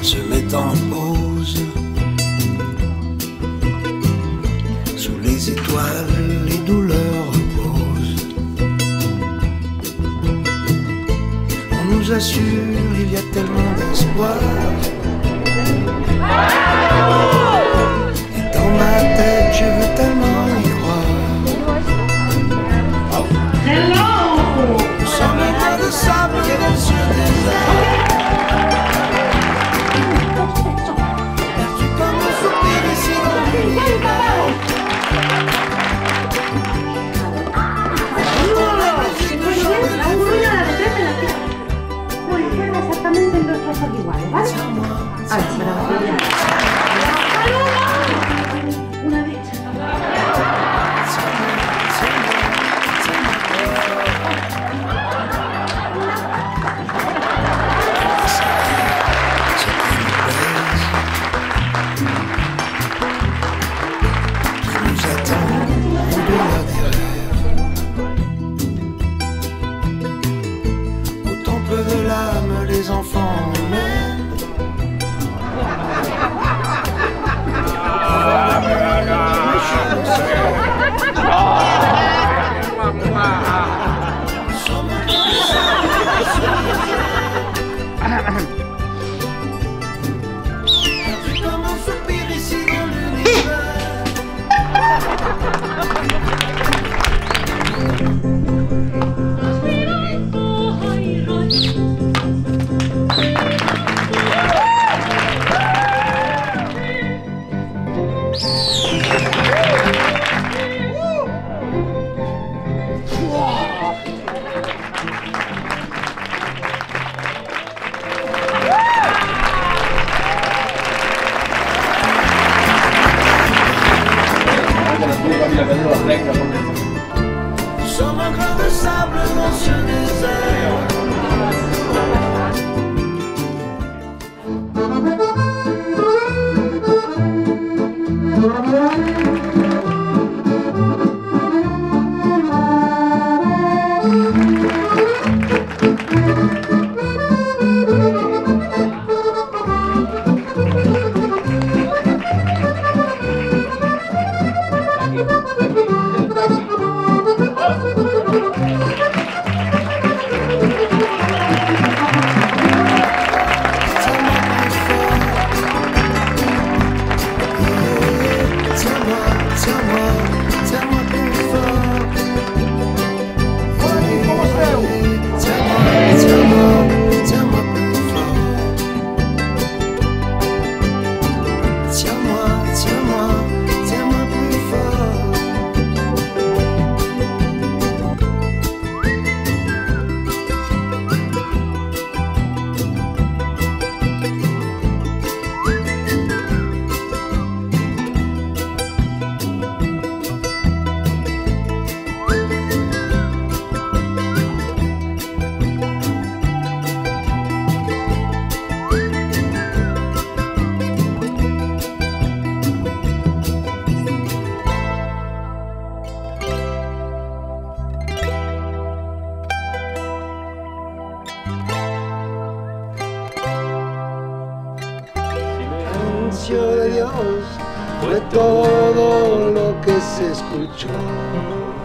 se met en pause. Sous les étoiles, les douleurs reposent. On nous assure, il y a tellement d'espoir. Et dans ma tête, je veux tellement y croire. Nous sommes un grain de sable dans ce désert. Perdu comme un soupir ici dans l'univers. J'entends la musique de chanter les Puoi fare esattamente il tracciato uguale, vale? Una vez. De l'âme, les enfants m'aiment. Perdu comme un soupir ici dans l'univers. Nous sommes un grain de sable dans ce désert. De Dios fue todo lo que se escuchó.